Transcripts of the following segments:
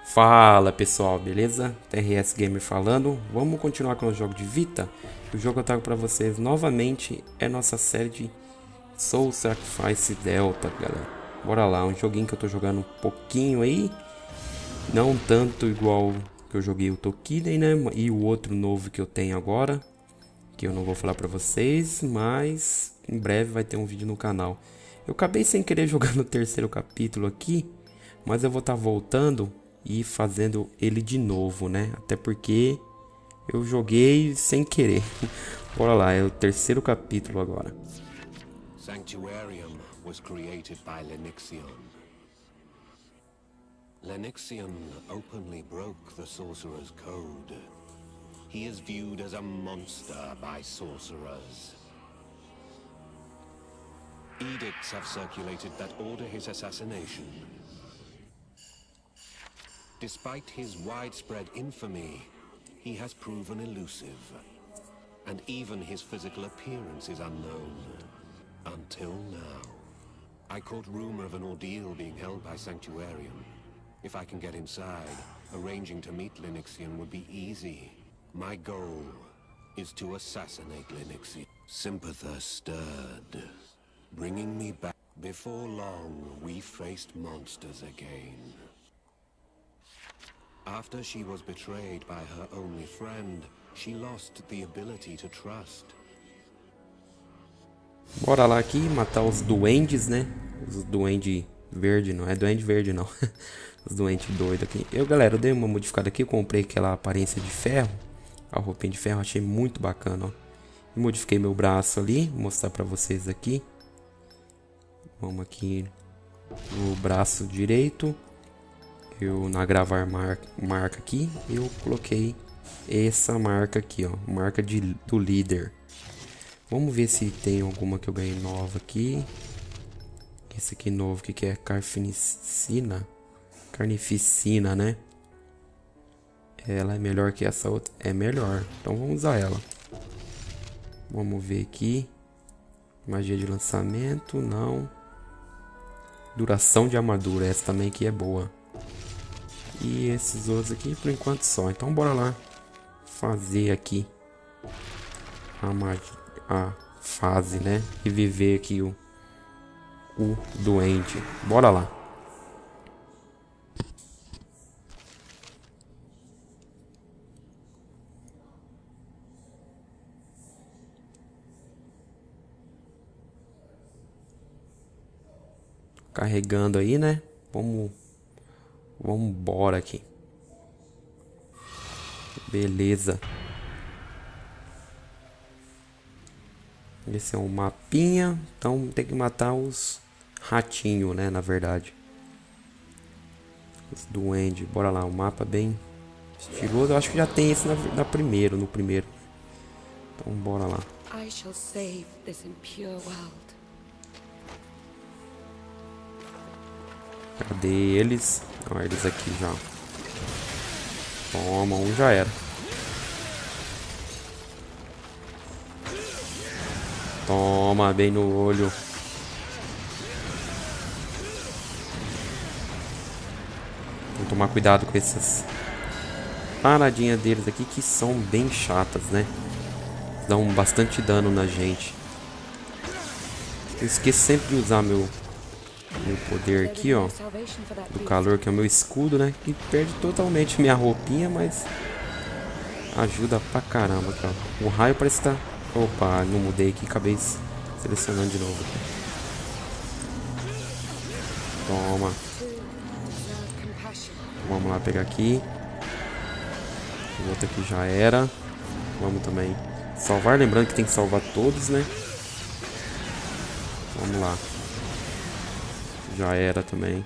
Fala pessoal, beleza? TRS Gamer falando. Vamos continuar com o jogo de Vita. O jogo que eu trago para vocês novamente é nossa série de Soul Sacrifice Delta, galera. Bora lá, um joguinho que eu tô jogando um pouquinho aí. Não tanto igual que eu joguei o Tokiden, né? E o outro novo que eu tenho agora, que eu não vou falar para vocês, mas em breve vai ter um vídeo no canal. Eu acabei sem querer jogando o terceiro capítulo aqui, mas eu vou estar voltando e fazendo ele de novo, né? Até porque eu joguei sem querer. Bora lá, é o terceiro capítulo agora. Sanctuarium was created by Lenixion. Lenixion openly broke the Sorcerer's code. He is viewed as a monster by sorcerers. Edicts have circulated that order his assassination. Despite his widespread infamy, he has proven elusive, and even his physical appearance is unknown. Until now. I caught rumor of an ordeal being held by Sanctuarium. If I can get inside, arranging to meet Lenixion would be easy. My goal is to assassinate Lenixion. Sympathia stirred, bringing me back. Before long, we faced monsters again. After she was betrayed by her only friend, she lost the ability to trust. Bora lá aqui matar os duendes, né? Os duendes verde, não é duende verde não. Os duendes doidos aqui. Galera, eu dei uma modificada aqui, eu comprei aquela aparência de ferro. A roupinha de ferro, achei muito bacana, ó. E modifiquei meu braço ali, vou mostrar pra vocês aqui. Vamos aqui no braço direito. Eu na gravar marca aqui, eu coloquei essa marca aqui, ó, marca do líder. Vamos ver se tem alguma que eu ganhei nova aqui. Esse aqui novo, que é carnificina, né? Ela é melhor que essa outra, é melhor. Então vamos usar ela. Vamos ver aqui. Magia de lançamento, não. Duração de armadura, essa também aqui é boa. E esses outros aqui por enquanto só. Então bora lá fazer aqui a fase, né? E viver aqui o doente. Bora lá. Carregando aí, né? Vamos embora aqui. Beleza. Esse é um mapinha. Então tem que matar os ratinhos, né? Na verdade. Os duendes. Bora lá. Um mapa bem estiloso. Eu acho que já tem esse no primeiro. Então bora lá. I shall save this impure world. Cadê eles? Olha eles aqui já. Toma, um já era. Toma, bem no olho. Vamos tomar cuidado com essas paradinhas deles aqui que são bem chatas, né? Dão bastante dano na gente. Eu esqueço sempre de usar meu poder aqui, ó, do calor, que é o meu escudo, né? Que perde totalmente minha roupinha, mas ajuda pra caramba, cara. O raio parece que tá... Opa, não mudei aqui, acabei selecionando de novo aqui. Toma. Vamos lá pegar aqui. O outro aqui já era. Vamos também salvar, lembrando que tem que salvar todos, né? Vamos lá. Já era também.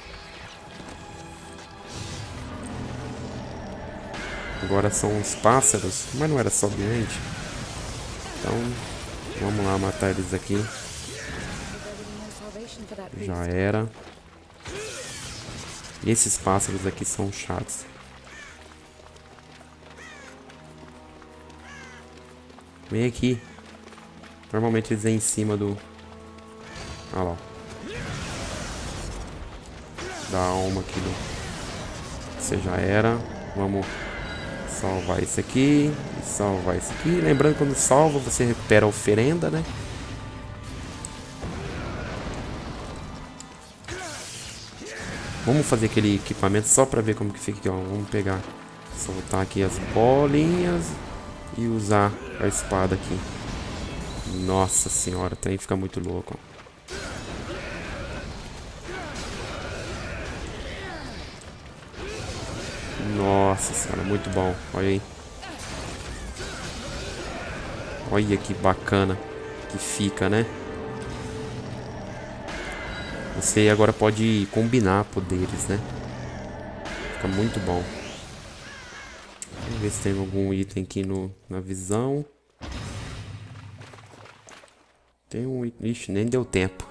Agora são os pássaros. Mas não era só doente. Então, vamos lá matar eles aqui. Já era. E esses pássaros aqui são chatos. Vem aqui. Normalmente eles vêm em cima do... Olha lá. Da alma aqui do você já era. Vamos salvar esse aqui e salvar esse aqui. Lembrando que quando salva você recupera a oferenda, né? Vamos fazer aquele equipamento só pra ver como que fica aqui, ó. Vamos pegar, soltar aqui as bolinhas e usar a espada aqui. Nossa senhora, tem que ficar muito louco, ó. Nossa senhora, muito bom. Olha aí. Olha que bacana que fica, né? Você agora pode combinar poderes, né? Fica muito bom. Vamos ver se tem algum item aqui na visão. Tem um item... Ixi, nem deu tempo.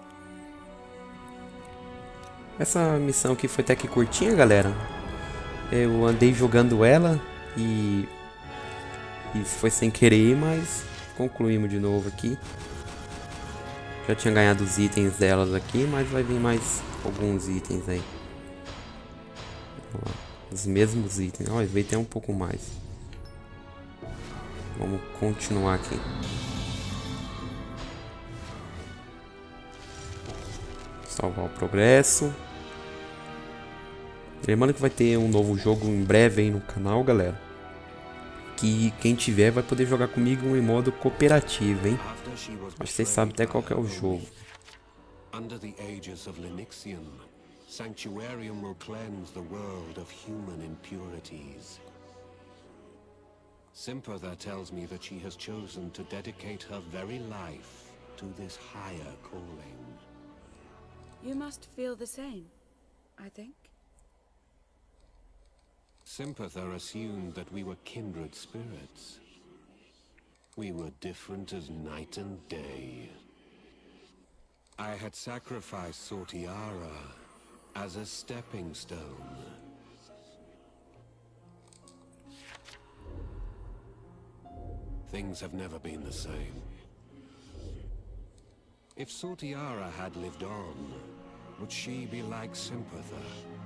Essa missão aqui foi até que curtinha, galera. Eu andei jogando ela e foi sem querer, mas concluímos de novo aqui. Já tinha ganhado os itens delas aqui, mas vai vir mais alguns itens aí. Os mesmos itens. Olha, veio até um pouco mais. Vamos continuar aqui. Salvar o progresso. Lembrando que vai ter um novo jogo em breve aí no canal, galera. Que quem tiver vai poder jogar comigo em modo cooperativo, hein? Acho que vocês sabem até qual que é o jogo. Under the aegis of Linixian, Sanctuarium will cleanse the world of human impurities. Simpatha tells me that she has chosen to dedicate her very life to this higher calling. You must feel the same, I think. Simpatha assumed that we were kindred spirits. We were different as night and day. I had sacrificed Sortiara as a stepping stone. Things have never been the same. If Sortiara had lived on, would she be like Simpatha?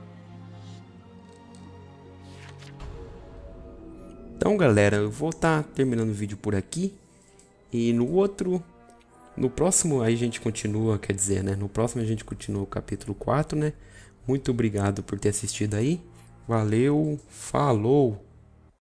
Então, galera, eu vou estar terminando o vídeo por aqui. E no próximo aí a gente continua, quer dizer, né? No próximo a gente continua o capítulo 4, né? Muito obrigado por ter assistido aí. Valeu, falou!